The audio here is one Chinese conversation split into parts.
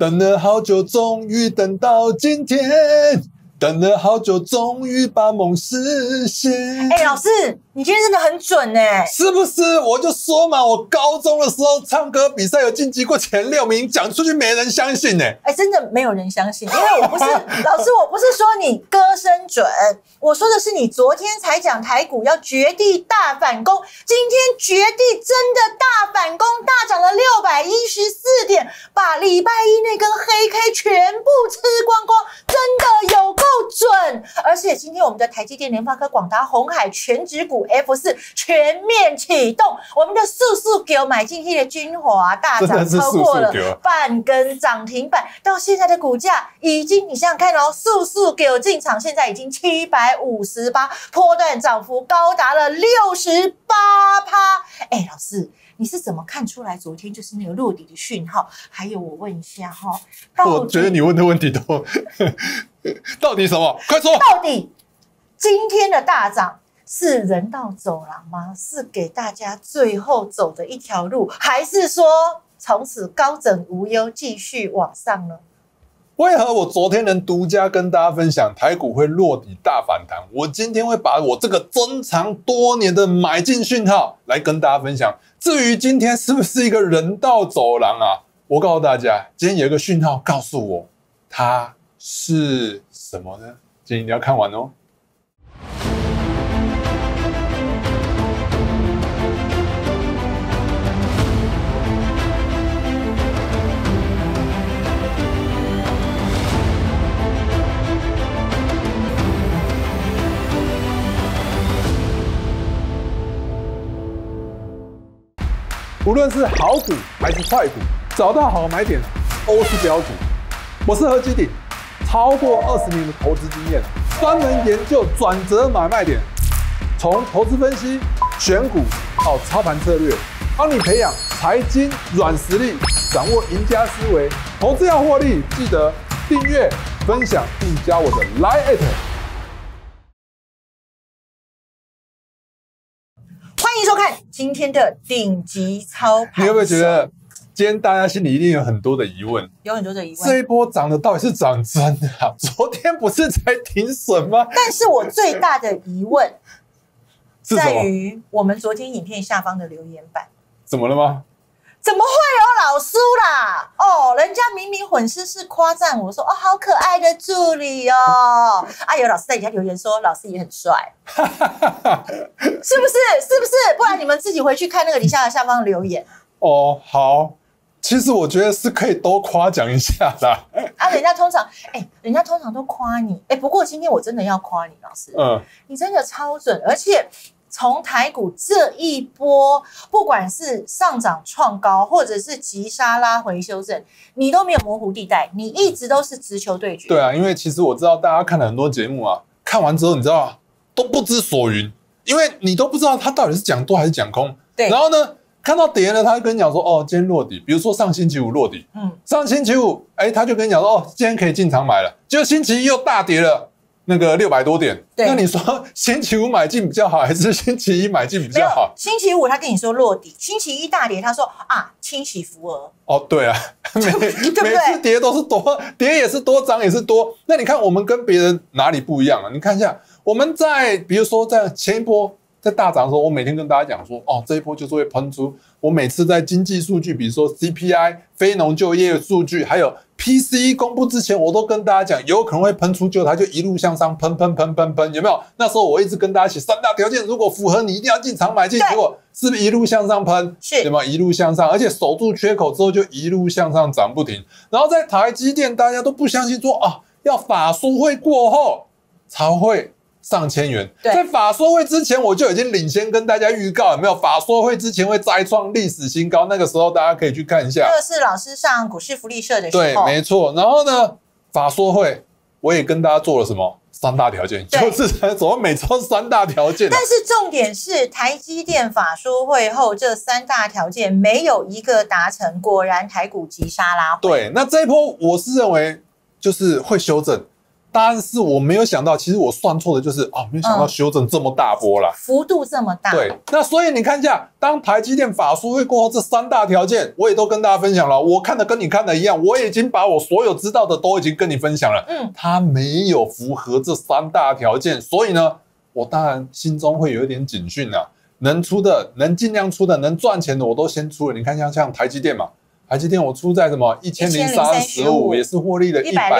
等了好久，终于等到今天。等了好久，终于把梦实现。 老师，你今天真的很准是不是？我就说嘛，我高中的时候唱歌比赛有晋级过前6名，讲出去没人相信真的没有人相信，因为我不是老师，我不是说你歌声准，我说的是你昨天才讲台股要绝地大反攻，今天绝地真的大反攻，大涨了614点，把礼拜一那根黑 K 全部吃光光，真的有够准！而且今天我们的台积电、联发科、广达、鸿海全指股 F4全面启动，我们的速速给我买进去的君华大涨超过了半根涨停板，到现在的股价已经，你想想看速速给我进场，现在已经758%，波段涨幅高达了68%。老师，你是怎么看出来昨天就是那个落底的讯号？还有我问一下我觉得你问的问题都到底什么？快说！ 到底今天的大涨是人道走廊吗？是给大家最后走的一条路，还是说从此高枕无忧继续往上呢？ 为何我昨天能独家跟大家分享台股会落底大反弹？我今天会把我这个珍藏多年的买进讯号来跟大家分享。至于今天是不是一个人道走廊我告诉大家，今天有一个讯号告诉我它是什么呢？今天一定要看完哦。无论是好股还是坏股，找到好买点都是标股。我是何基鼎，超过20年的投资经验，专门研究转折买卖点，从投资分析、选股到操盘策略，帮你培养财经软实力，掌握赢家思维。投资要获利，记得订阅、分享并加我的 Line@。 欢迎收看今天的顶级操盘手。 你会不会觉得今天大家心里一定有很多的疑问？ 有很多的疑问。 这一波涨的到底是涨真的昨天不是才停损吗？ 但是我最大的疑问在于我们昨天影片下方的留言板。 怎么了吗？ 怎么会有老师啦？人家明明混是夸赞我说好可爱的助理有老师在底下留言说老师也很帅，是不是？是不是？不然你们自己回去看那个底下方的留言。 好，其实我觉得是可以多夸奖一下啦。 人家通常都夸你。不过今天我真的要夸你，老师，你真的超准，而且。从台股这一波，不管是上涨创高，或者是急杀拉回修正，你都没有模糊地带，你一直都是直球对决。 对啊，因为其实我知道大家看了很多节目看完之后你知道都不知所云，因为你都不知道他到底是讲多还是讲空。 对， 然后呢，看到跌了，他就跟你讲说今天落底，比如说上星期五落底，上星期五他就跟你讲说今天可以进场买了，结果星期一又大跌了。那个600多点，那你说星期五买进比较好，还是星期一买进比较好？ 星期五他跟你说落底，星期一大跌，他说清洗浮额。 对啊，每次跌都是多，跌也是多，涨也是多。那你看我们跟别人哪里不一样你看一下，我们在比如说在前一波在大涨的时候，我每天跟大家讲说这一波就是会喷出。我每次在经济数据，比如说 CPI、非农就业数据，还有 PCE 公布之前，我都跟大家讲，有可能会喷出，结果它就一路向上喷，有没有？那时候我一直跟大家写3大条件，如果符合，你一定要进场买进。结果是不是一路向上喷？ 是， 对吗？一路向上，而且守住缺口之后就一路向上涨不停。然后在台积电，大家都不相信说要法说会过后才会上千元，在法说会之前我就已经领先跟大家预告，有没有？法说会之前会再创历史新高，那个时候大家可以去看一下。 这是老师上股市福利社的时候。 对，没错。然后呢，法说会我也跟大家做了什么3大条件，就是怎么每周3大条件但是重点是台积电法说会后这3大条件没有一个达成，果然台股急杀拉回。 对，那这一波我是认为就是会修正。 但是我没有想到，其实我算错的就是没有想到修正这么大波啦， 幅度这么大。 对，那所以你看一下，当台积电法说会过后，这3大条件我也都跟大家分享了。我看的跟你看的一样，我已经把我所有知道的都已经跟你分享了。它没有符合这3大条件，所以呢，我当然心中会有一点警讯啊。能出的，能尽量出的，能赚钱的我都先出了。你看像台积电嘛。台积电我出在什么1035，也是获利了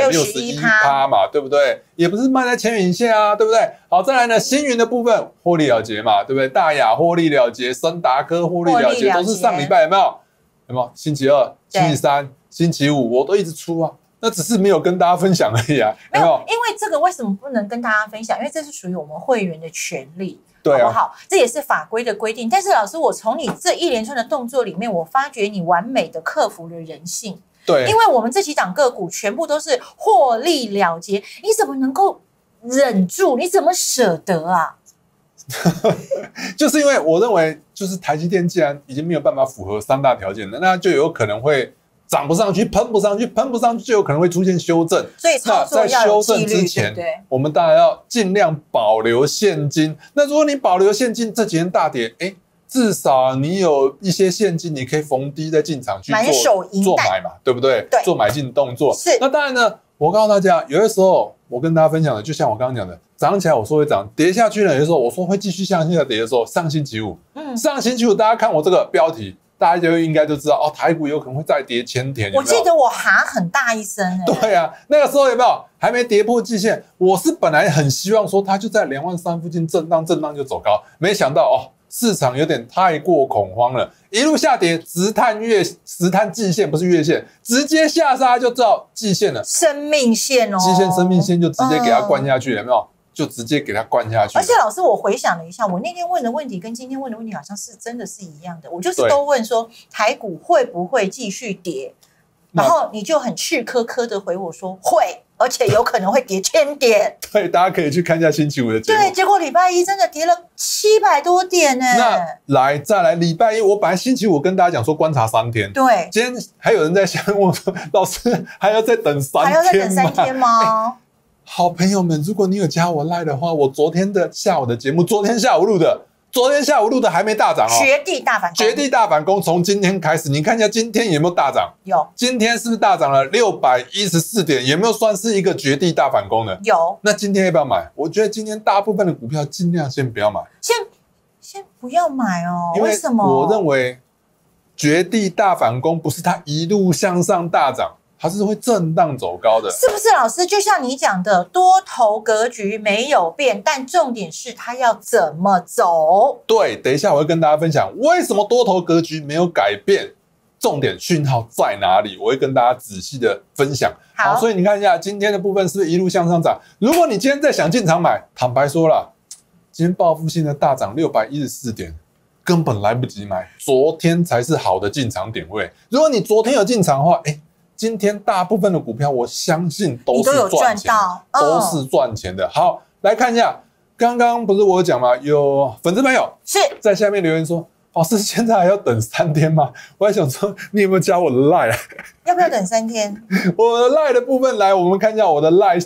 161%嘛，对不对？也不是卖在千元线啊，对不对？好，再来呢，星云的部分获利了结嘛，对不对？大雅获利了结，森达科获利了结，都是上礼拜有没有？有没有？星期二、星期三、星期五我都一直出啊，那只是没有跟大家分享而已啊。 没有，因为这个为什么不能跟大家分享？因为这是属于我们会员的权利。 对啊， 好不好？这也是法规的规定。但是老师，我从你这一连串的动作里面，我发觉你完美的克服了人性。 对， 因为我们这几档个股全部都是获利了结，你怎么能够忍住？你怎么舍得啊？ 就是因为我认为，就是台积电既然已经没有办法符合3大条件了，那就有可能会涨不上去，喷不上去，喷不上去就有可能会出现修正。 所以操作要有纪律， 在修正之前， 对， 我们当然要尽量保留现金。那如果你保留现金，这几天大跌，至少你有一些现金，你可以逢低再进场去做买嘛，对不对？ 对， 做买进动作。 是。 那当然呢，我告诉大家，有的时候我跟大家分享的，就像我刚刚讲的，涨起来我说会涨，跌下去呢，有的时候我说会继续向下跌的时候，上星期五，上星期五大家看我这个标题。大家就应该就知道台股有可能会再跌1000点。 我记得我哈很大一声对啊，那个时候有没有还没跌破季线？我是本来很希望说它就在23000附近震荡就走高，没想到市场有点太过恐慌了，一路下跌，直探季线，不是月线，直接下杀就到季线了， 生命线哦， 季线生命线就直接给它灌下去了，有没有？就直接给它灌下去。 而且老师，我回想了一下，我那天问的问题跟今天问的问题好像是真的是一样的。我就是都问说台股会不会继续跌，然后你就很赤科科的回我说会，而且有可能会跌1000点。 对，大家可以去看一下星期五的节目。 对，结果礼拜一真的跌了700多点呢。 那再来礼拜一，我本来星期五跟大家讲说观察3天， 对， 今天还有人在下面问我说，老师还要再等3天吗？ 还要再等3天吗？ 好朋友们，如果你有加我 LINE 的话，我昨天下午的节目，昨天下午录的还没大涨绝地大反攻， 绝地大反攻从今天开始，你看一下今天有没有大涨？ 有， 今天是不是大涨了614点？有没有算是一个绝地大反攻呢？ 有。 那今天要不要买？我觉得今天大部分的股票尽量先不要买， 先不要买哦。为什么？ 我认为绝地大反攻不是它一路向上大涨。它是会震荡走高的， 是不是老师？就像你讲的，多头格局没有变，但重点是它要怎么走？ 对，等一下我会跟大家分享为什么多头格局没有改变，重点讯号在哪里，我会跟大家仔细的分享。好，所以你看一下今天的部分是不是一路向上涨？如果你今天再想进场买，坦白说了，今天报复性的大涨614点。根本来不及买，昨天才是好的进场点位。如果你昨天有进场的话，今天大部分的股票，我相信都是赚钱的，都是赚钱的。好，来看一下，刚刚不是我有讲吗？有粉丝朋友是在下面留言说：“老师，现在还要等3天吗？”我还想说，你有没有加我的 LINE？ 要不要等3天？ 我的 LINE 的部分，来，我们看一下我的 LINE。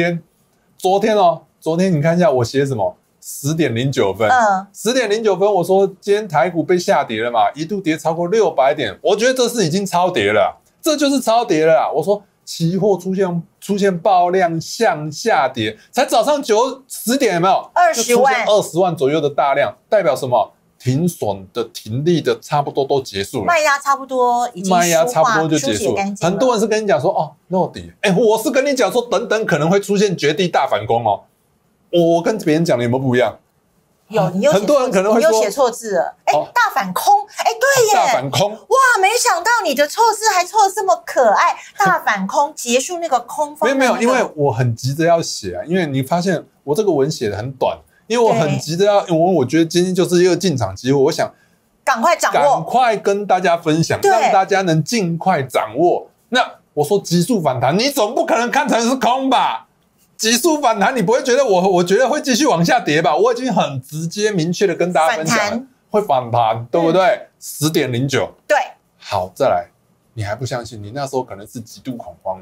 昨天你看一下我写什么？10点09分，10点09分，我说今天台股被下跌了嘛，一度跌超过600点，我觉得这是已经超跌了。这就是超跌了啦！我说期货出现爆量向下跌，才早上10点有没有 ？20万 ，20万左右的大量，代表什么？停损的、停利的，差不多都结束了， 卖压差不多已经就结束了。很多人是跟你讲说落底，我是跟你讲说等等可能会出现绝地大反攻哦。我跟别人讲的有没有不一样？ 有，你有很多人可能会说你有写错字了。大反空，对耶， 大反空， 哇，没想到你的错字还错得这么可爱。大反空结束那个空方， 没有，因为我很急着要写啊，因为你发现我这个文写的很短，因为我很急着要，因为我觉得今天就是一个进场机会，我想赶快掌握， 赶快跟大家分享，让大家能尽快掌握。那我说急速反弹，你总不可能看成是空吧？急速反弹，你不会觉得我觉得会继续往下跌吧？我已经很直接明确的跟大家分享了，会反弹，对不对？10点09， 对。 好，再来，你还不相信？你那时候可能是极度恐慌了。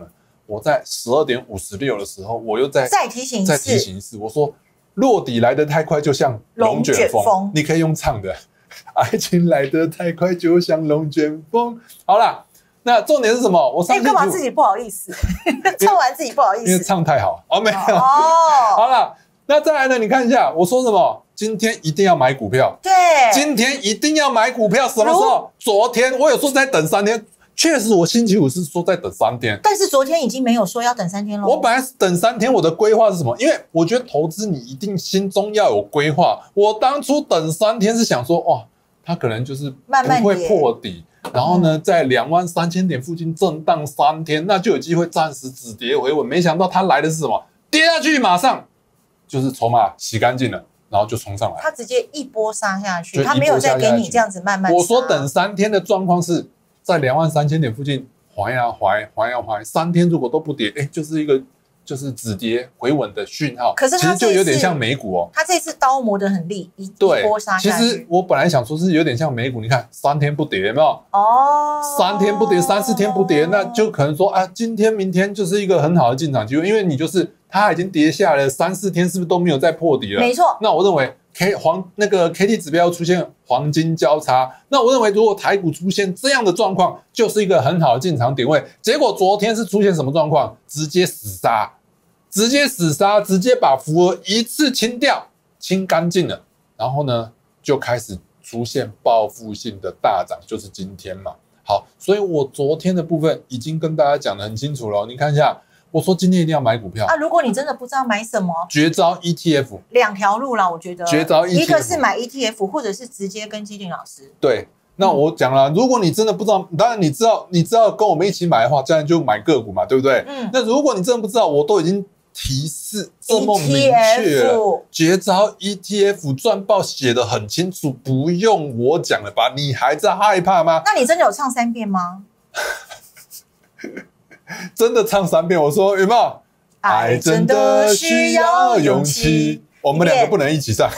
我在12:56的时候，我又再提醒一次，我说落底来得太快，就像龙卷风，你可以用唱的，爱情来得太快，就像龙卷风。好啦，那重点是什么？我上干嘛自己不好意思？唱完自己不好意思， 因为唱太好哦，没有哦。好了，那再来呢？你看一下，我说什么？今天一定要买股票。 对， 今天一定要买股票。什么时候？昨天我有说在等3天。确实，我星期五是说在等3天， 但是昨天已经没有说要等3天了。 我本来是等3天，我的规划是什么？因为我觉得投资你一定心中要有规划。我当初等3天是想说，哇，它可能就是不会破底，然后呢，在23000点附近震荡3天，那就有机会暂时止跌回稳。没想到它来的是什么？跌下去马上就是筹码洗干净了，然后就冲上来。 它直接一波杀下去，它没有再给你这样子慢慢杀。 我说等3天的状况是。在23000点附近滑呀滑，3天如果都不跌，就是一个就是止跌回稳的讯号。 可是其实就有点像美股哦， 它这次刀磨得很利，一波杀下去。 其实我本来想说是有点像美股，你看3天不跌，有没有？ 哦 ，3天不跌，3、4天不跌，那就可能说啊，今天明天就是一个很好的进场机会，因为你就是它已经跌下来了3、4天，是不是都没有再破底了？ 没错。 那我认为。KT 指标出现黄金交叉，那我认为如果台股出现这样的状况，就是一个很好的进场点位。结果昨天是出现什么状况？直接死杀，直接把浮额一次清掉，清干净了，然后呢就开始出现报复性的大涨，就是今天嘛。好，所以我昨天的部分已经跟大家讲得很清楚了，你看一下。我说今天一定要买股票啊！如果你真的不知道买什么， 绝招 ETF 2条路啦，我觉得绝招 ETF 一个是买 ETF， 或者是直接跟基鼎老师。 对，那我讲了，如果你真的不知道，当然你知道跟我们一起买的话，这样就买个股嘛，对不对？那如果你真的不知道，我都已经提示这么明确了，绝招 ETF 赚爆写得很清楚，不用我讲了吧？你还在害怕吗？ 那你真的有唱3遍吗？ 真的唱3遍，我说有没有？爱真的需要勇气，我们2个不能一起唱。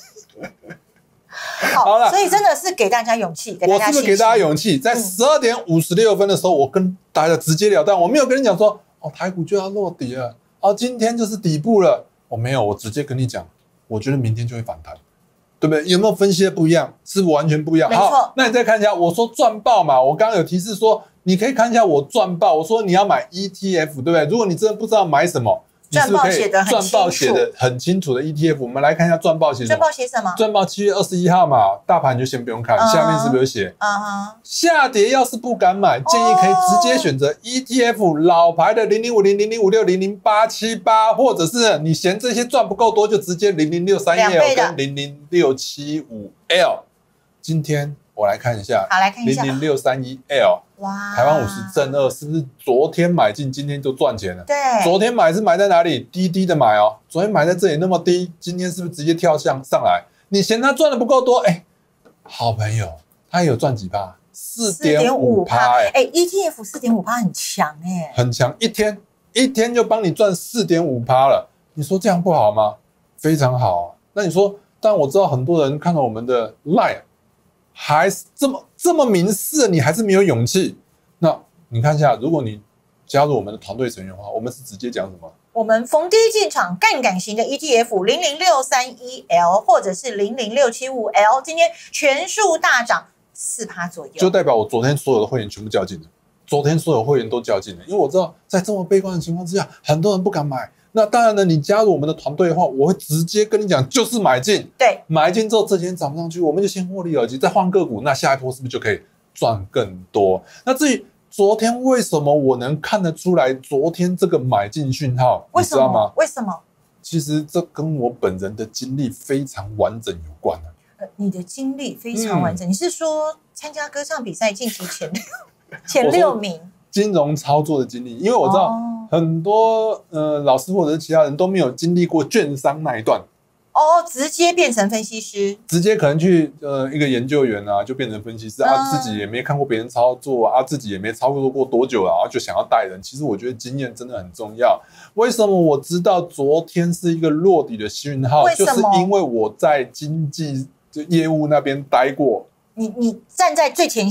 好了，所以真的是给大家勇气， 我是不是给大家勇气？在12:56的时候，我跟大家直截了当，我没有跟你讲说哦，台股就要落底了，哦，今天就是底部了，我没有，我直接跟你讲，我觉得明天就会反弹。对不对？有没有分析的不一样？是完全不一样。 没错。 好，那你再看一下，我说赚爆嘛，我刚刚有提示说，你可以看一下我赚爆。我说你要买 ETF， 对不对？如果你真的不知道买什么，你是不是可以赚爆写的很清楚的 ETF？ 我们来看一下赚爆写什么。 赚爆写什么？ 赚爆7月21号嘛，大盘就先不用看，下面是不是有写？下跌要是不敢买，建议可以直接选择 ETF 老牌的0050、0056、00878，或者是你嫌这些赚不够多，就直接00631L 跟00675L。今天我来看一下， 好，来看一下 00631L。哇，台湾50正2是不是昨天买进，今天就赚钱了？ 对， 昨天买是买在哪里？低低的买哦，昨天买在这里那么低，今天是不是直接跳上来？你嫌他赚的不够多？好朋友，他有赚几趴？4.5%。 ETF 4.5%很强很强，一天就帮你赚4.5%了。你说这样不好吗？非常好。那你说，但我知道很多人看到我们的 LINE。还是这么明示，你还是没有勇气。那你看一下，如果你加入我们的团队成员的话，我们是直接讲什么？ 我们逢低进场杠杆型的 ETF 00631L 或者是00675L， 今天全数大涨4%左右， 就代表我昨天所有的会员全部叫进了。昨天所有会员都叫进了，因为我知道在这么悲观的情况之下，很多人不敢买。那当然呢，你加入我们的团队的话，我会直接跟你讲，就是买进。 对， 买进之后这几天涨不上去，我们就先获利了结，再换个股，那下一波是不是就可以赚更多？那至于昨天为什么我能看得出来，昨天这个买进讯号，你知道吗？ 为什么？ 其实这跟我本人的经历非常完整有关。 你的经历非常完整，你是说参加歌唱比赛晋级前6名？ 金融操作的经历，因为我知道很多老师或者是其他人都没有经历过券商那一段直接变成分析师， 直接可能去一个研究员啊，就变成分析师啊，自己也没看过别人操作啊，自己也没操作过多久啊，就想要带人。其实我觉得经验真的很重要。为什么我知道昨天是一个落底的讯号？就是因为我在经纪业务那边待过。 你站在最前线，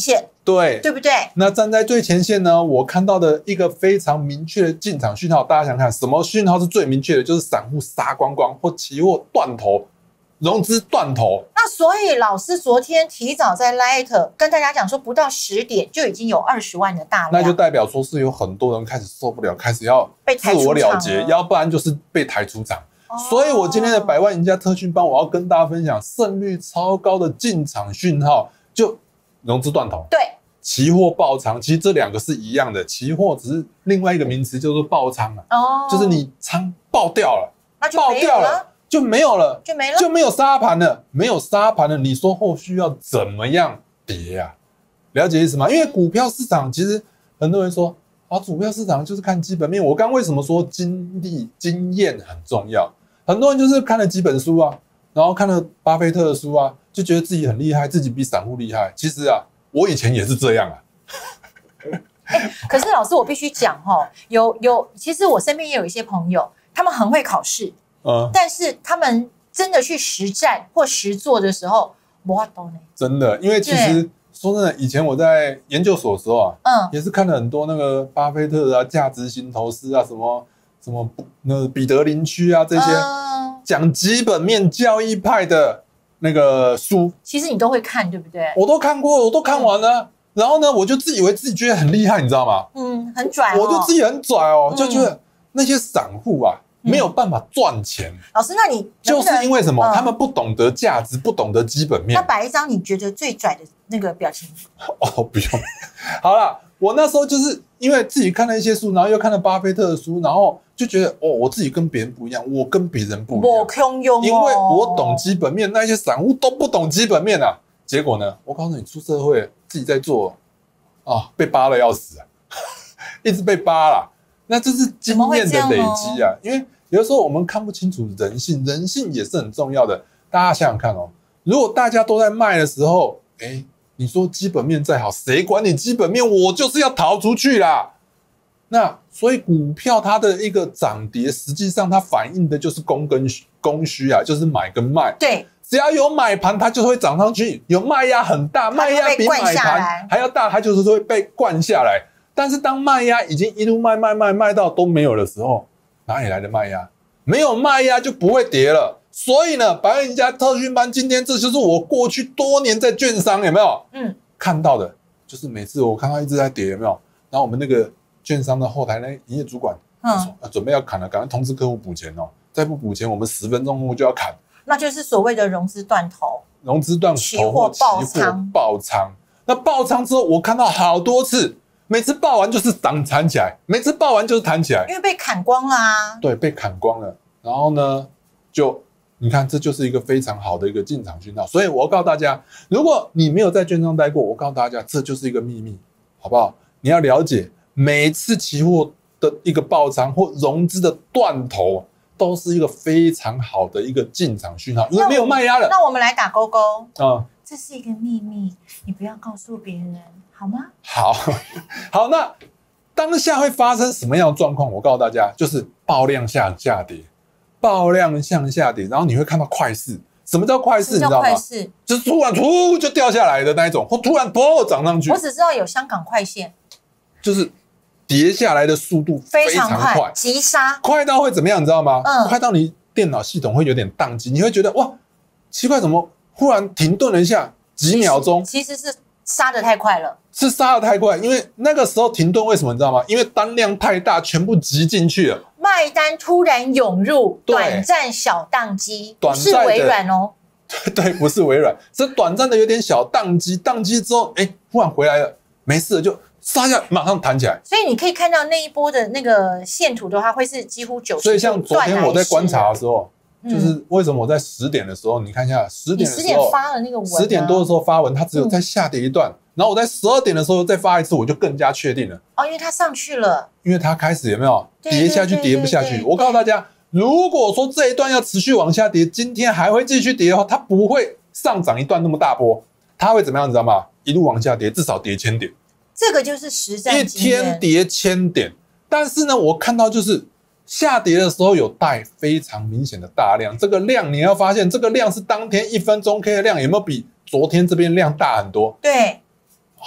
对， 对不对？ 那站在最前线呢，我看到的一个非常明确的进场讯号，大家想看什么讯号是最明确的？就是散户杀光光或期货断头、融资断头。 那所以老师昨天提早在 Light 跟大家讲说，不到10点就已经有20万的大量， 那就代表说是有很多人开始受不了，开始要自我了结，要不然就是被抬出场。所以我今天的100万赢家特训班，我要跟大家分享胜率超高的进场讯号，就融资断头。 对。 期货爆仓，其实这两个是一样的，期货只是另外一个名词，叫做爆仓啊。就是你仓爆掉了， 那就没有了， 就没有了， 就没有杀盘了，没有杀盘了。你说后续要怎么样跌啊？了解意思吗？因为股票市场其实很多人说股票市场就是看基本面。我刚为什么说经验很重要？很多人就是看了几本书啊，然后看了巴菲特的书啊，就觉得自己很厉害，自己比散户厉害。其实啊，我以前也是这样啊。 可是老师，我必须讲其实我身边也有一些朋友，他们很会考试，但是他们真的去实战或实做的时候，没办法呢。 真的，因为其实说真的，以前我在研究所的时候啊，也是看了很多那个巴菲特啊、价值型投资啊、什么那彼得林区啊这些讲基本面交易派的那个书， 其实你都会看，对不对？ 我都看过，我都看完了。然后呢，我就自以为自己觉得很厉害，你知道吗？ 很拽我就自己很拽就觉得那些散户啊没有办法赚钱。 老师，那你就是因为什么？他们不懂得价值，不懂得基本面。 那摆一张你觉得最拽的那个表情。 不用。好了，我那时候就是因为自己看了一些书，然后又看了巴菲特的书，然后就觉得我自己跟别人不一样，我跟别人不一样，因为我懂基本面，那些散户都不懂基本面啊。结果呢，我告诉你，出社会自己在做被扒了要死啊，一直被扒了。那这是经验的累积啊，因为有的时候我们看不清楚人性，人性也是很重要的。大家想想看如果大家都在卖的时候，你说基本面再好，谁管你基本面？我就是要逃出去啦。那所以股票它的一个涨跌，实际上它反映的就是供需啊，就是买跟卖。 对。 只要有买盘，它就会涨上去；有卖压很大，卖压比买盘还要大，它就是会被灌下来。但是当卖压已经一路卖到都没有的时候，哪里来的卖压？没有卖压就不会跌了。所以呢，100万赢家特训班今天这就是我过去多年在券商有没有看到的，就是每次我看到一直在跌有没有？然后我们那个券商的后台那营业主管说准备要砍了，赶快通知客户补钱再不补钱，我们10分钟后就要砍。 那就是所谓的融资断头， 期货爆仓。那爆仓之后，我看到好多次，每次爆完就是弹起来，每次爆完就是弹起来， 因为被砍光了啊。 对，被砍光了。然后呢，你看，这就是一个非常好的一个进场讯号。所以我要告诉大家，如果你没有在券商待过，我告诉大家，这就是一个秘密，好不好？你要了解，每一次期货的一个爆仓或融资的断头，都是一个非常好的一个进场讯号，因为没有卖压了。 那我们来打勾勾这是一个秘密，你不要告诉别人，好吗？ 好，那当下会发生什么样的状况？我告诉大家，就是爆量下跌，然后你会看到快市。什么叫快市？你知道吗？就是突然就掉下来的那一种，或突然涨上去。 我只知道有香港快线， 就是跌下来的速度非常快， 急杀， 快到会怎么样？你知道吗？快到你电脑系统会有点宕机，你会觉得哇，奇怪，怎么忽然停顿了一下几秒钟？ 其实是杀得太快了， 因为那个时候停顿，为什么你知道吗？因为单量太大，全部挤进去了， 卖单突然涌入，短暂小宕机，不是微软对，不是微软，是短暂的有点小宕机之后，忽然回来了，没事了就。杀下马上弹起来， 所以你可以看到那一波的那个线图的话，会是几乎90度。 所以像昨天我在观察的时候，就是为什么我在10点的时候，你看一下10点的时候发了那个文 ，10点多的时候发文，它只有在下跌一段，然后我在12点的时候再发一次，我就更加确定了。 因为它上去了， 因为它开始有没有跌下去，跌不下去。我告诉大家，如果说这一段要持续往下跌，今天还会继续跌的话，它不会上涨一段那么大波，它会怎么样？你知道吗？一路往下跌，至少跌1000点。 这个就是实战经验， 一天跌1000点，但是呢，我看到就是下跌的时候有带非常明显的大量，这个量你要发现，这个量是当天1分钟 K 的量，有没有比昨天这边量大很多？ 对，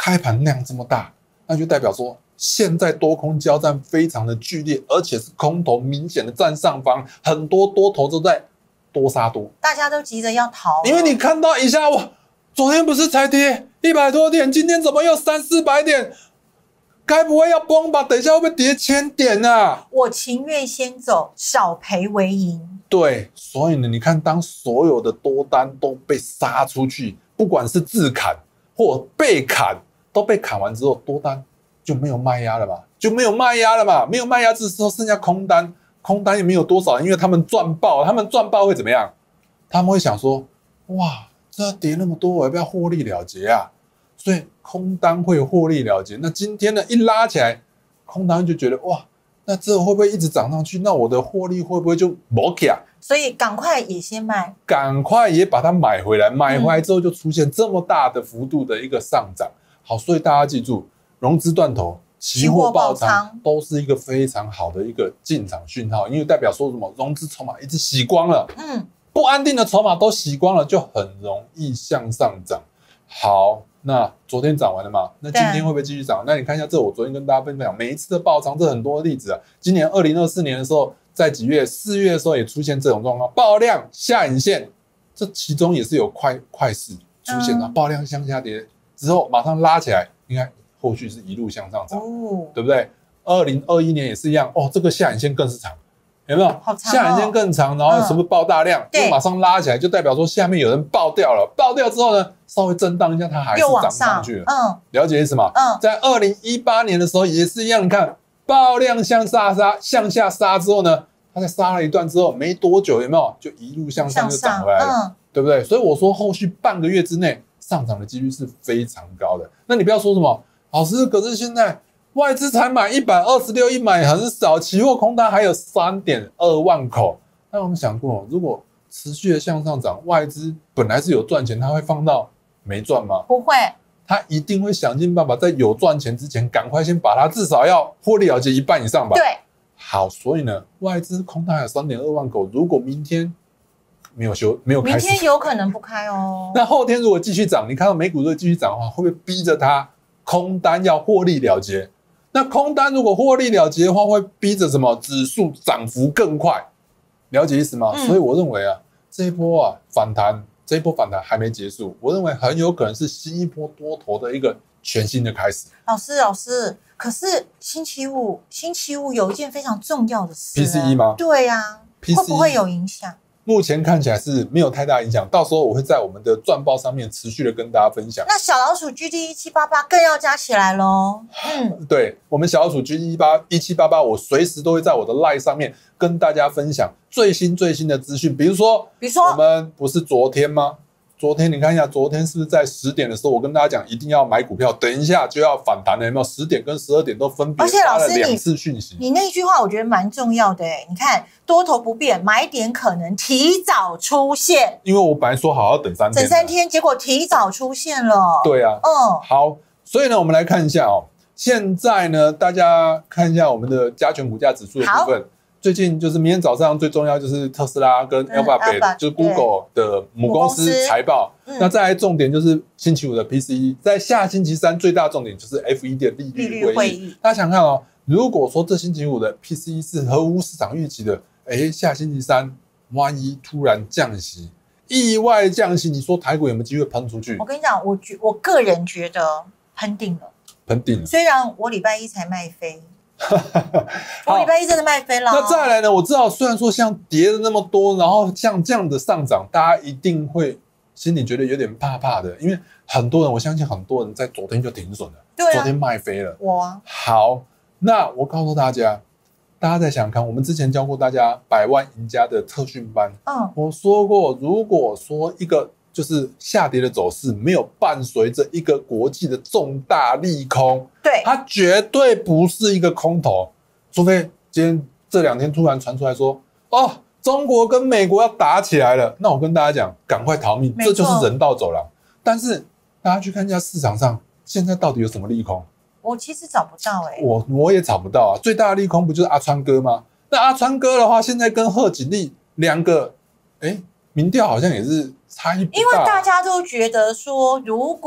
开盘量这么大，那就代表说现在多空交战非常的剧烈，而且是空头明显的占上方，很多多头都在多杀多， 大家都急着要逃， 因为你看到一下哇，昨天不是才跌100多点，今天怎么又300-400点？该不会要崩吧？等一下会不会跌1000点啊？ 我情愿先走，少赔为赢。 对，所以呢，你看，当所有的多单都被杀出去，不管是自砍或被砍，都被砍完之后，多单就没有卖压了嘛？没有卖压之后剩下空单，空单也没有多少，因为他们赚爆，他们赚爆会怎么样？他们会想说，哇，这跌那么多，我要不要获利了结啊？所以空单会获利了结。那今天呢，一拉起来，空单就觉得哇，那这会不会一直涨上去？那我的获利会不会就没起啊？ 所以赶快也先卖， 赶快也把它买回来。买回来之后就出现这么大的幅度的一个上涨。好，所以大家记住，融资断头、期货爆仓都是一个非常好的一个进场讯号，因为代表说什么？融资筹码一直洗光了，不安定的筹码都洗光了，就很容易向上涨。好，那昨天涨完了嘛？那今天会不会继续涨？那你看一下，这我昨天跟大家分享，每一次的爆仓，这很多例子啊。今年2024年的时候，在几月？4月的时候也出现这种状况，爆量下影线，这其中也是有快势出现的，爆量向下跌之后马上拉起来，你看后续是一路向上涨，对不对？2021年也是一样，这个下影线更是长。有没有？下影线更长，然后是不是爆大量？又马上拉起来，就代表说下面有人爆掉了。爆掉之后呢，稍微震荡一下，它还是涨上去了。了解意思吗？在2018年的时候也是一样，你看爆量向下杀之后呢，它在杀了一段之后没多久，有没有就一路向上就涨回来了，对不对？所以我说后续半个月之内上涨的几率是非常高的。那你不要说什么老师，可是现在外资才买126亿，买很少，期货空单还有3.2万口。那我们想过，如果持续的向上涨，外资本来是有赚钱，他会放到没赚吗？ 不会， 他一定会想尽办法，在有赚钱之前，赶快先把它至少要获利了结一半以上吧。 对， 好，所以呢，外资空单还有3.2万口，如果明天没有开始， 明天有可能不开哦。 那后天如果继续涨，你看到美股如果继续涨的话，会不会逼着它空单要获利了结？那空单如果获利了结的话，会逼着什么指数涨幅更快？了解意思吗？所以我认为啊，这一波反弹还没结束，我认为很有可能是新一波多头的一个全新的开始。 老师，可是星期五有一件非常重要的事 ，PCE 吗？ 对啊，会不会有影响？ 目前看起来是没有太大影响，到时候我会在我们的赚报上面持续的跟大家分享。 那小老鼠 GD1788 更要加起来咯。 对，我们小老鼠 GD1788，我随时都会在我的 LINE 上面跟大家分享最新的资讯。比如说我们不是昨天吗？昨天你看一下，昨天是不是在10点的时候，我跟大家讲一定要买股票，等一下就要反弹了，有没有？10点跟12点都分别发了2次讯息。 你那句话我觉得蛮重要的你看多头不变，买点可能提早出现。 因为我本来说好要等3天， 等3天，结果提早出现了。 对啊，好，所以呢，我们来看一下现在呢，大家看一下我们的加权股价指数的部分。最近就是明天早上最重要就是特斯拉跟 Alphabet，就是 Google 的母公司财报。那再来重点就是星期五的 PCE， 在下星期三最大重点就是 FED 的利率会议。大家想看如果说这星期五的 PCE 是合乎市场预期的，下星期三万一突然降息，意外降息，你说台股有没有机会喷出去？ 我跟你讲，我个人觉得喷定了。虽然我礼拜一才卖飞。我礼拜一真的卖飞了。 那再来呢？我知道，虽然说像跌了那么多，然后像这样的上涨，大家一定会心里觉得有点怕怕的，因为很多人，我相信很多人在昨天就停损了，昨天卖飞了。好，那我告诉大家在想看，我们之前教过大家100万赢家的特训班，我说过，如果说一个就是下跌的走势没有伴随着一个国际的重大利空， 对， 它绝对不是一个空头，除非今天这2天突然传出来说，中国跟美国要打起来了，那我跟大家讲，赶快逃命，这就是人道走廊。但是大家去看一下市场上现在到底有什么利空？ 我其实找不到我也找不到最大的利空不就是阿川哥吗？那阿川哥的话，现在跟贺锦丽2个，民调好像也是差异不大。 因为大家都觉得说，如果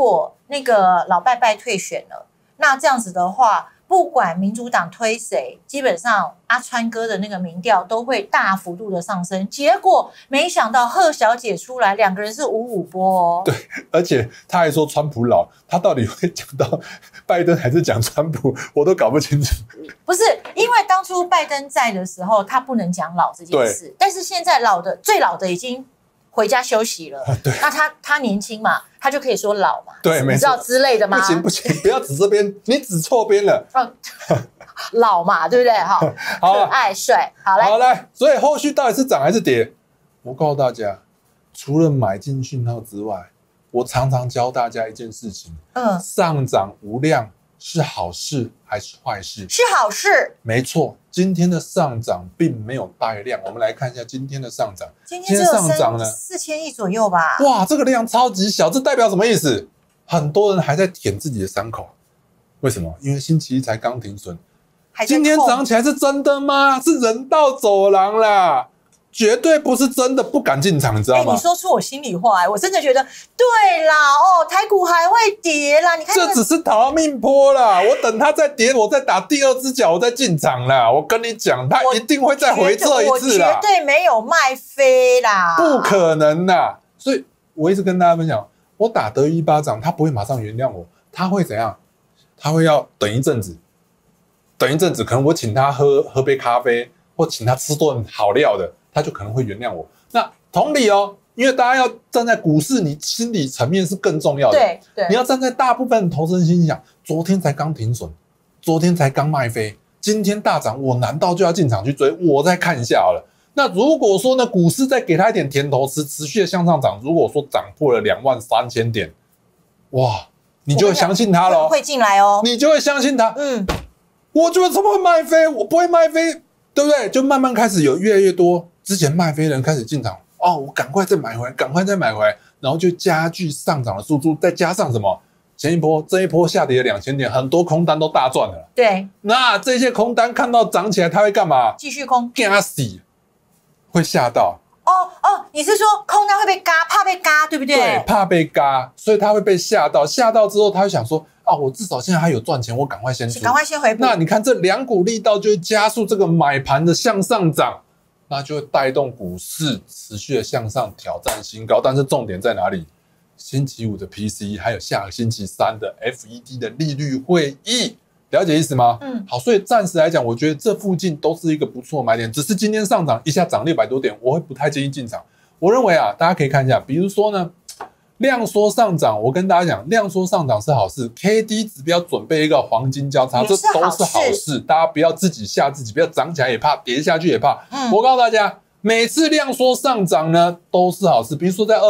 那个老拜拜退选了，那这样子的话，不管民主党推谁，基本上阿川哥的那个民调都会大幅度的上升。结果没想到贺小姐出来，两个人是5-5波哦。 对，而且他还说川普老，他到底会讲到拜登还是讲川普，我都搞不清楚。 不是，因为当初拜登在的时候，他不能讲老这件事，但是现在最老的已经回家休息了，那他年轻嘛，他就可以说老嘛， 对， 你知道之类的吗？ 不行，不要指这边，你指错边了。 老嘛，对不对？哈，可爱帅，好来，所以后续到底是涨还是跌？我告诉大家，除了买进讯号之外，我常常教大家一件事情，上涨无量是好事还是坏事？ 是好事， 没错。今天的上涨并没有带量，我们来看一下今天的上涨。 今天上涨了4000亿左右吧？ 哇，这个量超级小，这代表什么意思？很多人还在舔自己的伤口，为什么？因为星期一才刚停损。今天涨起来是真的吗？是人道走廊啦，绝对不是真的，不敢进场，你知道吗？ 你说出我心里话，我真的觉得对啦，台股还会跌啦，你看这只是逃命坡啦，我等它再跌，我再打第二只脚，我再进场啦。我跟你讲，它一定会再回撤一次啦， 我绝对没有卖飞啦， 不可能啦。所以我一直跟大家分享，我打德一巴掌，他不会马上原谅我，他会怎样？他会要等一阵子。可能我请他喝杯咖啡，或请他吃顿好料的，他就可能会原谅我。那同理因为大家要站在股市，你心理层面是更重要的。 对， 你要站在大部分投资人心想，昨天才刚停损，昨天才刚卖飞，今天大涨，我难道就要进场去追？我再看一下好了。那如果说呢，股市再给他一点甜头吃，持续的向上涨，如果说涨破了23000点，哇，你就会相信他咯， 会进来你就会相信他。我就怎么会卖飞？我不会卖飞，对不对？就慢慢开始有越来越多之前卖飞的人开始进场，我赶快再买回来，然后就加剧上涨的速度，再加上什么？这一波下跌了2000点，很多空单都大赚了。 对， 那这些空单看到涨起来，他会干嘛？ 继续空， 怕死，会吓到。 你是说空单会被嘎，怕被嘎，对不对？ 对，怕被嘎，所以他会被吓到。吓到之后，他会想说。我至少现在还有赚钱，我赶快先出， 赶快先回补。 那你看这两股力道就会加速这个买盘的向上涨，那就会带动股市持续的向上挑战新高。但是重点在哪里？星期五的 PCE 还有下个星期三的 FED 的利率会议，了解意思吗？好，所以暂时来讲，我觉得这附近都是一个不错买点。只是今天上涨一下涨600多点，我会不太建议进场。我认为大家可以看一下，比如说呢。量缩上涨，我跟大家讲，量缩上涨是好事 ，KD 指标准备一个黄金交叉，这都是好事。大家不要自己吓自己，不要涨起来也怕，跌下去也怕。我告诉大家，每次量缩上涨呢，都是好事。比如说在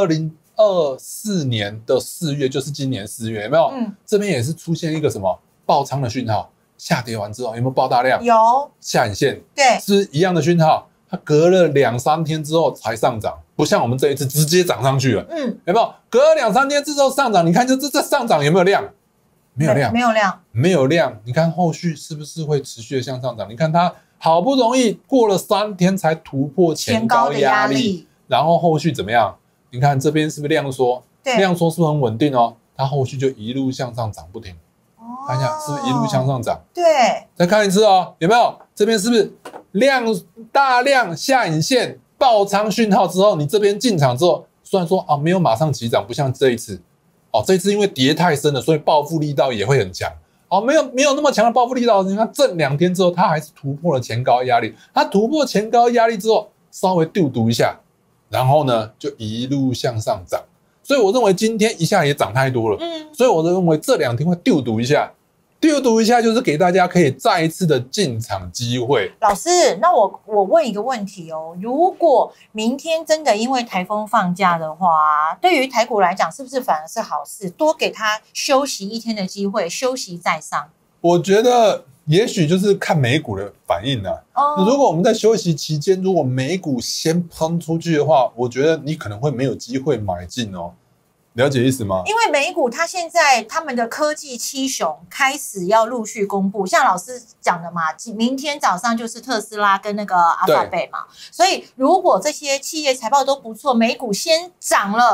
2024年的4月，就是今年4月，有没有？这边也是出现一个什么爆仓的讯号，下跌完之后有没有爆大量？ 有， 下影线， 对， 是一样的讯号。它隔了2-3天之后才上涨，不像我们这一次直接涨上去了。有没有？隔了2-3天之后上涨，你看这上涨有没有量？没有量。你看后续是不是会持续的向上涨？你看它好不容易过了3天才突破前高压力，然后后续怎么样？你看这边是不是量缩？量缩是不是很稳定它后续就一路向上涨不停。看一下是不是一路向上涨？ 对， 再看一次有没有？这边是不是大量下影线爆仓讯号之后，你这边进场之后，虽然说没有马上起涨，不像这一次这一次因为跌太深了，所以报复力道也会很强没有那么强的报复力道。你看震2天之后，它还是突破了前高压力。它突破前高压力之后，稍微丢毒一下，然后呢就一路向上涨。所以我认为今天一下也涨太多了，所以我认为这2天会丢毒一下。就是给大家可以再一次的进场机会。 老师，那我问一个问题如果明天真的因为台风放假的话，对于台股来讲，是不是反而是好事？多给他休息1天的机会，休息再上。 我觉得也许就是看美股的反应如果我们在休息期间，如果美股先喷出去的话，我觉得你可能会没有机会买进了解意思吗？ 因为美股它现在他们的科技七雄开始要陆续公布，像老师讲的嘛，明天早上就是特斯拉跟那个阿法贝嘛，所以如果这些企业财报都不错，美股先涨了，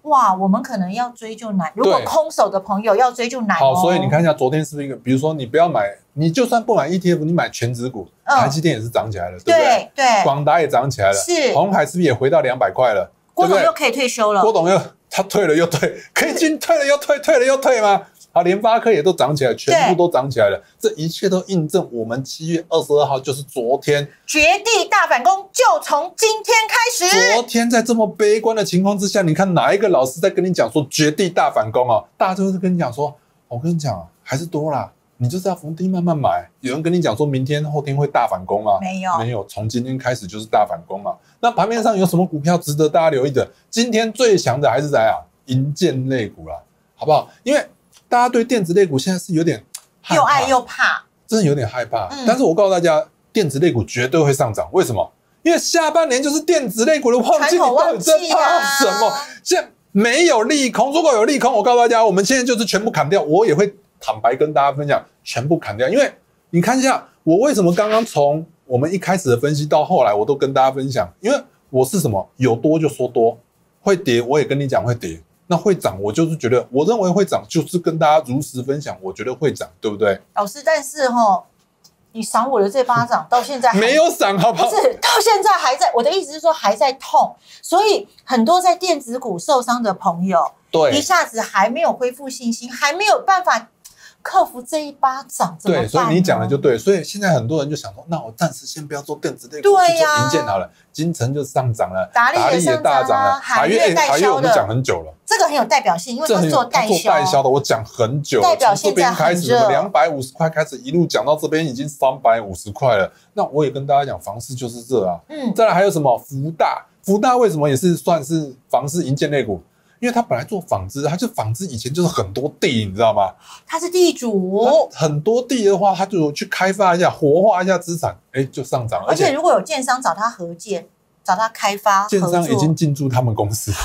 哇，我们可能要追就难。如果空手的朋友要追就难好，所以你看一下昨天是不是一个，比如说你不要买，你就算不买 ETF， 你买全指股，台积电也是涨起来了，对不对？ 对， 广达也涨起来了， 是， 鸿海是不是也回到200块了？ 郭董又可以退休了， 郭董他退了又退，可以进退了又退，退了又退吗？好，联发科也都涨起来，全部都涨起来了，这一切都印证我们7月22号就是昨天绝地大反攻，就从今天开始。 昨天在这么悲观的情况之下，你看哪一个老师在跟你讲说绝地大反攻啊？大家都是跟你讲说，我跟你讲还是多啦，你就是要逢低慢慢买。有人跟你讲说明天后天会大反攻吗？没有，从今天开始就是大反攻嘛。那盘面上有什么股票值得大家留意的？今天最强的还是谁啊？营建类股啦，好不好？因为大家对电子类股现在是有点害怕， 又爱又怕， 真的有点害怕。但是我告诉大家，电子类股绝对会上涨。为什么？因为下半年就是电子类股的旺季，你到底在怕什么？现在没有利空，如果有利空，我告诉大家，我们现在就是全部砍掉。我也会坦白跟大家分享，全部砍掉。因为你看一下，我为什么刚刚从我们一开始的分析到后来，我都跟大家分享，因为我是什么，有多就说多，会跌我也跟你讲会跌。那会涨，我就是觉得，我认为会涨，就是跟大家如实分享，我觉得会涨，对不对？ 老师，但是你赏我的这巴掌到现在没有赏，好不好？ 不是，到现在还在。我的意思是说还在痛，所以很多在电子股受伤的朋友， 对， 一下子还没有恢复信心，还没有办法克服这一巴掌，怎么办呢？ 对，所以你讲的就对。所以现在很多人就想说，那我暂时先不要做电子类股，去做营建好了。金城就上涨了，达利也大涨了，海月我们讲很久了， 这个很有代表性，因为它是做代销的，我讲很久了， 代表性在很热， 从这边开始250块开始一路讲到这边已经350块了。那我也跟大家讲，房市就是这啊。再来还有什么福大为什么也是算是房市营建类股？因为他本来做纺织，他就纺织以前就是很多地，你知道吗？ 他是地主， 很多地的话，他就去开发一下、活化一下资产，就上涨。 而且如果有建商找他合建、找他开发， 建商已经进驻他们公司啊！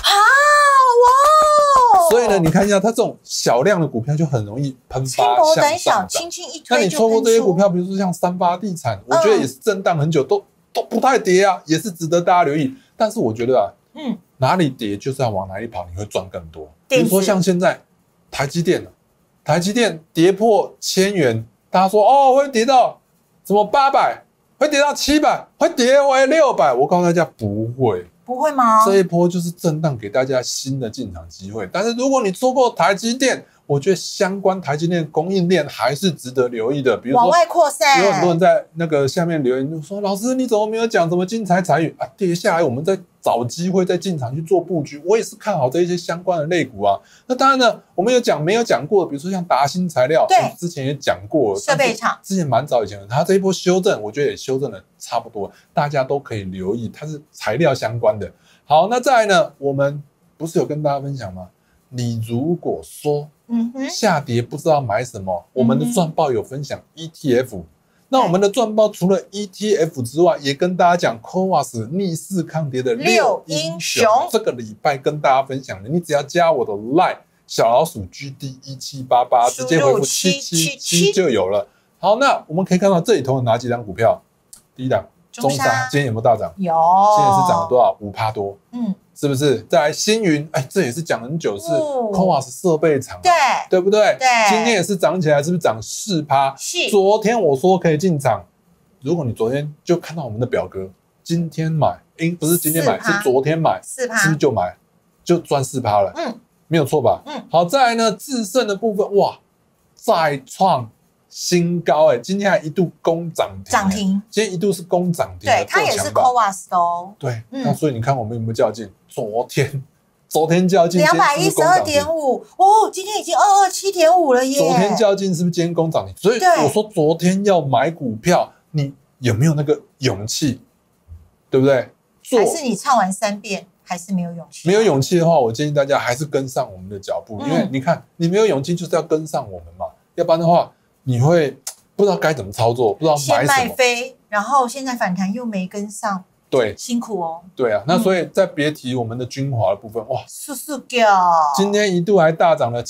哇！ 所以呢，你看一下，它这种小量的股票就很容易喷发向上涨， 轻轻一推就喷出。 那你错过这些股票，比如说像三发地产，我觉得也是震荡很久，都不太跌啊，也是值得大家留意。但是我觉得哪里跌就是要往哪里跑，你会赚更多。比如说像现在台积电跌破1000元，大家说会跌到什么800，会跌到700，会跌回600。我告诉大家不会吗？ 这一波就是震荡，给大家新的进场机会。但是如果你错过台积电，我觉得相关台积电供应链还是值得留意的。比如说往外扩散， 有很多人在那个下面留言就说：“老师，你怎么没有讲什么精彩财语啊？跌下来我们再找机会再进场去做布局。”我也是看好这一些相关的类股啊。那当然呢，我们没有讲过，比如说像达新材料， 对， 之前也讲过， 设备厂之前蛮早以前的，它这一波修正，我觉得也修正的差不多，大家都可以留意，它是材料相关的。好，那再来呢，我们不是有跟大家分享吗？你如果说下跌不知道买什么，我们的赚报有分享 ETF。那我们的赚报除了 ETF 之外，也跟大家讲 COAS 逆势抗跌的6英雄。这个礼拜跟大家分享的，你只要加我的 LINE 小老鼠 GD1788，直接回复777就有了。好，那我们可以看到这里头有哪几档股票？第一档中砂，今天有没有大涨？ 有， 今天是涨了多少？5%多。是不是？再来星云，这也是讲很久，是 COAS 设备厂，对不对？ 对， 今天也是涨起来，是不是涨4%？ 是。 昨天我说可以进场，如果你昨天就看到我们的表格，今天买，不是今天买，是昨天买 ，4%， 是不是就买，就赚4%了？没有错吧？好，再来呢，智胜的部分，哇，再创新高今天还一度攻涨停，今天一度是攻涨停， 对，它也是 COAS 的哦。 对，那所以你看我们有没有较劲？昨天较劲 212.5哦，今天已经227.5了耶。 昨天较劲是不是今天攻涨停？所以我说昨天要买股票，你有没有那个勇气？对不对？ 还是你唱完3遍还是没有勇气？ 没有勇气的话，我建议大家还是跟上我们的脚步，因为你看你没有勇气，就是要跟上我们嘛，要不然的话你会不知道该怎么操作，不知道买什么。 先卖飞，然后现在反弹又没跟上。 对， 辛苦哦。 对啊，那所以再别提我们的君华的部分，哇，今天一度还大涨了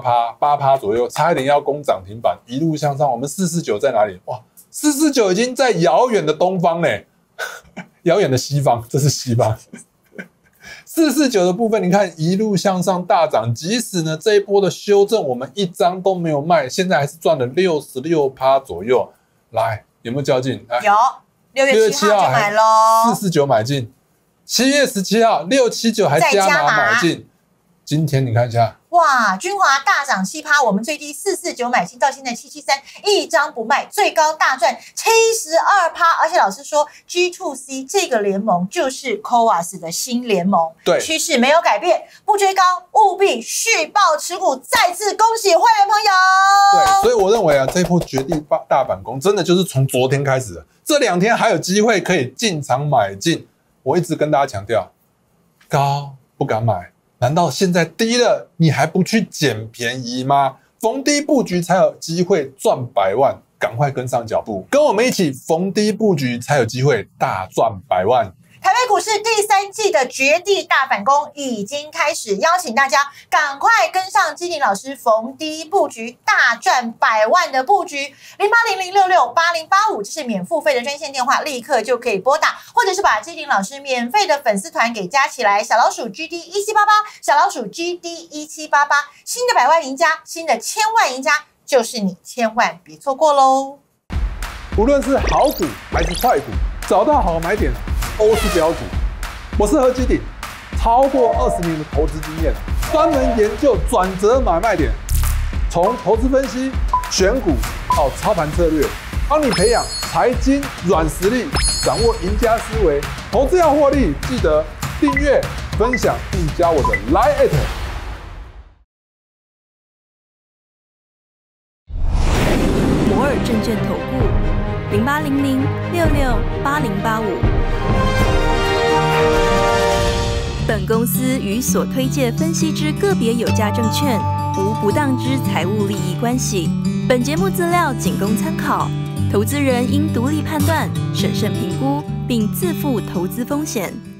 7-8%左右，差一点要攻涨停板，一路向上。我们449在哪里？哇，449已经在遥远的东方嘞，遥远的西方，这是西方。 449的部分，你看一路向上大涨，即使呢这一波的修正，我们一张都没有卖，现在还是赚了66%左右。来，有没有较劲？ 有，6月7号就买喽 ，449买进，7月17号679还加码买进，今天你看一下。 哇，君华大涨7%，我们最低449买进，到现在773，一张不卖，最高大赚72%。而且老师说 ，G2C 这个联盟就是 COAS 的新联盟， 对， 趋势没有改变，不追高，务必续抱持股。再次恭喜会员朋友。 对，所以我认为啊，这一波绝地大反攻真的就是从昨天开始的，这2天还有机会可以进场买进。我一直跟大家强调，高不敢买。难道现在低了，你还不去捡便宜吗？逢低布局才有机会赚100万，赶快跟上脚步，跟我们一起逢低布局才有机会大赚100万。 台北股市第3季的绝地大反攻已经开始，邀请大家赶快跟上基鼎老师逢低布局大赚100万的布局，0800668085，这是免付费的专线电话，立刻就可以拨打，或者是把基鼎老师免费的粉丝团给加起来，小老鼠 GD1788，小老鼠 GD1788，新的100万赢家，新的1000万赢家，就是你，千万别错过喽！ 无论是好股还是坏股，找到好买点都是标股。我是何基鼎，超过20年的投资经验，专门研究转折买卖点，从投资分析、选股到操盘策略，帮你培养财经软实力，掌握赢家思维。投资要获利，记得订阅、分享并加我的 Line@。 摩尔证券投顾0800668085。本公司与所推介分析之个别有价证券无不当之财务利益关系。本节目资料仅供参考，投资人应独立判断、审慎评估，并自负投资风险。